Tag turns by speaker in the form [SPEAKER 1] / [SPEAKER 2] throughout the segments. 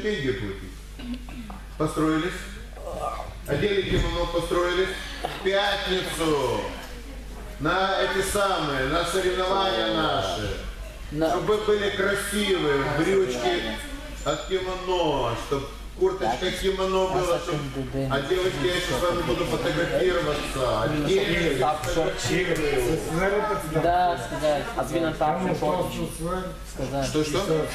[SPEAKER 1] стипендию платить. Построились. Одели кимоно, построились. В пятницу. На эти самые, на соревнования наши. Чтобы были красивые брючки от кимоно, чтобы курточка кимоно была, чтобы... А девочки, я сейчас с вами буду фотографироваться.
[SPEAKER 2] Да, сказать. Отвинуть тапку, фоточку. Сказать.
[SPEAKER 1] Что?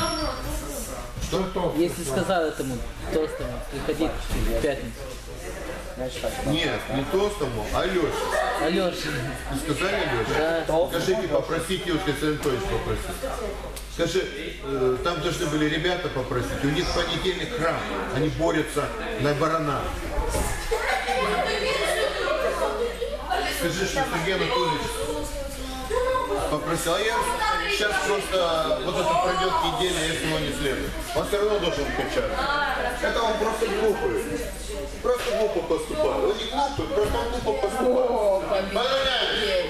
[SPEAKER 1] Что?
[SPEAKER 2] Если сказал этому толстому, приходи в пятницу.
[SPEAKER 1] Нет, не толстому, а Алёше.
[SPEAKER 2] Алёша.
[SPEAKER 1] Вы сказали Алёше?
[SPEAKER 2] Да.
[SPEAKER 1] Скажите, попросите у Александра Анатольевича попросить. Скажи, там должны были ребята попросить. У них в понедельник храм. Они борются на барана. Скажи, что Сергей Анатольевич попросил. А я сейчас просто, вот это пройдет неделя, если ему не следует. Он все равно должен качать. Это он просто глупый. Просто глупо поступает. Он не глупый, просто он глупо поступает. Понятно?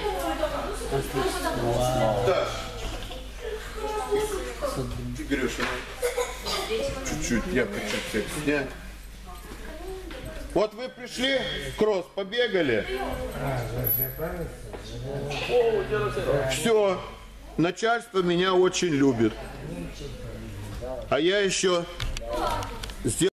[SPEAKER 1] Да. Игорюша, чуть-чуть, я хочу всех снять. Вот вы пришли, кросс, побегали. Все, начальство меня очень любит. А я еще сделал.